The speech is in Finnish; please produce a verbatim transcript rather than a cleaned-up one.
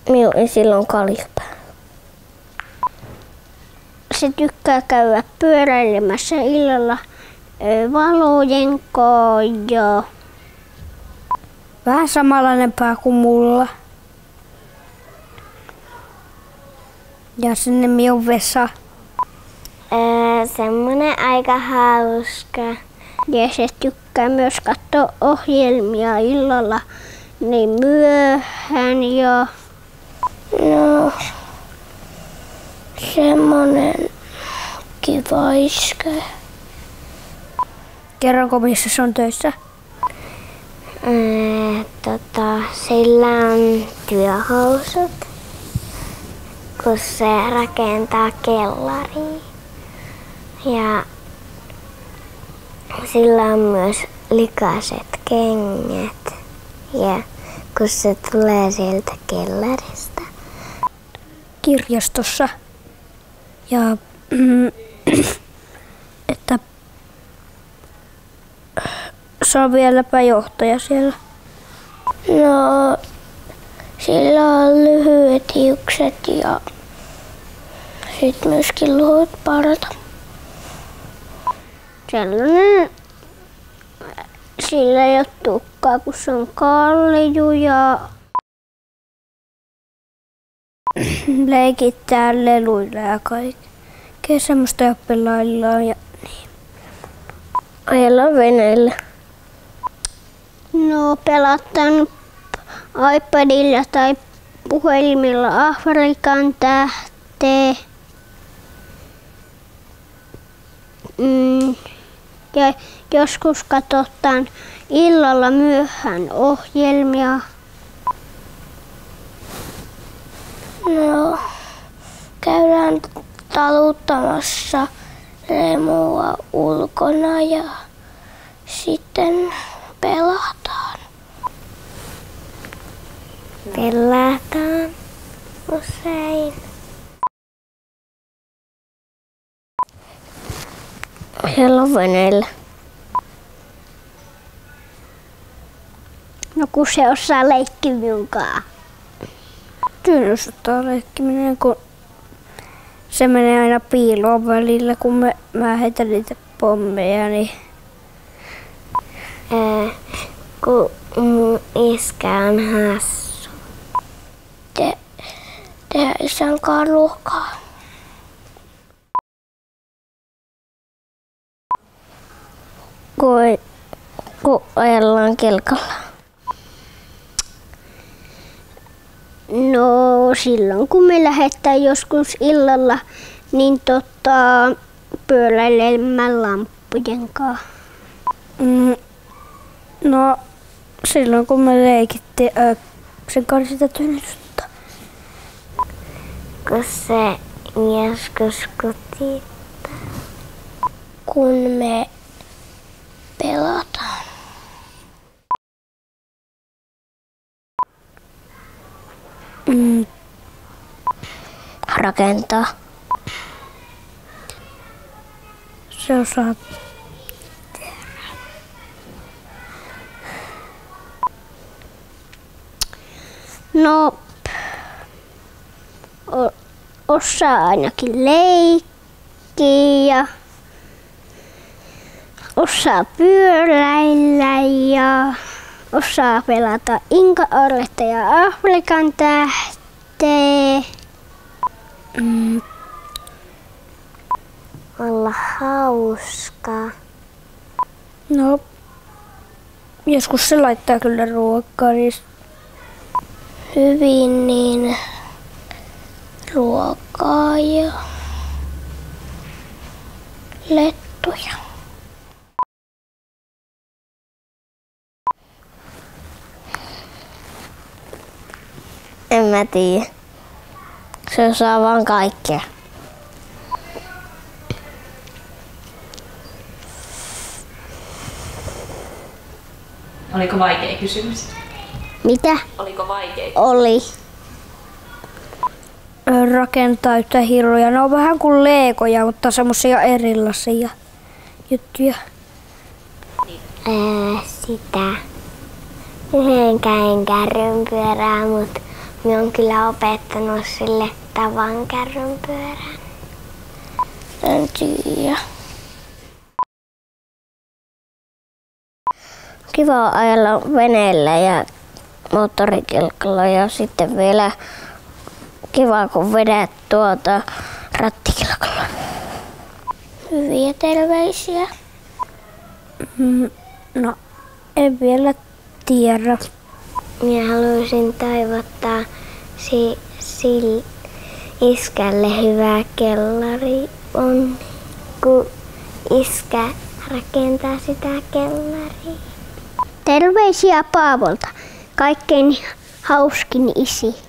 Minulla ei silloin kaljapäivä. Se tykkää käydä pyöräilemässä illalla valojen kanssa. Vähän samanlainen pää kuin mulla. Ja sen nimi on Vesa. Öö, semmonen aika hauska. Ja se tykkää myös katsoa ohjelmia illalla niin myöhään ja... No, semmonen kivaiske. Kerronko missä se on töissä? Öö, tota, sillä on työhousut, kun se rakentaa kellaria. Ja sillä on myös likaiset kengät. Ja kun se tulee sieltä kellarista. Kirjastossa. Ja mm, että se on vieläpä johtaja siellä. No, sillä on lyhyet hiukset ja sit myöskin lyhyt parta. Sellainen, sillä ei ole tukkaa, kun se on kalju ja leikittää leluilla ja kaikkea semmoista oppilaillaan ja niin. Ajellaan veneellä. no pelataan iPadilla tai puhelimilla Afrikan tähteä. Mm, ja joskus katsotaan illalla myöhään ohjelmia. No, käydään taluttamassa remua ulkona ja sitten pelataan. Pelataan usein. Siellä on veneellä. No kun se osaa leikkiä minunkaan. Tylsä leikkiminen, kun se menee aina piiloon välillä, kun me, mä heitän niitä pommeja, niin... Ää, kun mun iskä on hassu. Te, tehdään isän kanssa ruokaa. Kun, kun ajellaan kelkalla. No silloin kun me lähdetään joskus illalla, niin tota, pyöräilemään lamppujen kanssa. Mm, no silloin kun me leikittiin ö, sen kanssa sitä tynnystä. Kun se joskus kutittaa. Kun me pelataan. Mm. Rakentaa. Se osaa No, o- osaa ainakin leikkiä ja osaa pyöräillä ja osaa pelata Inka-Orretta ja Afrikan tähteä. mm, Olla hauskaa. no joskus se laittaa kyllä ruokaa, niin Hyvin niin ruokaa ja lettuja. En mä tiedä. Se osaa vaan kaikkea. Oliko vaikea kysymys? Mitä? Oliko vaikea? Oli. rakentaa yhtä hiroja. Ne on vähän kuin leekoja, mutta semmosia erilaisia juttuja. Ää, sitä yhden käden kärrynpyörää, mut minä olen kyllä opettanut sille tavan kärrynpyörän. En tiedä. Kiva ajella veneellä ja moottorikelkalla ja sitten vielä kiva kun vedät tuota rattikelkalla. Hyviä terveisiä. Mm, no, en vielä tiedä. Minä haluaisin toivottaa si- sil- iskälle hyvää kellari on, kun iskä rakentaa sitä kellaria. Terveisiä Paavolta. Kaikkein hauskin isi.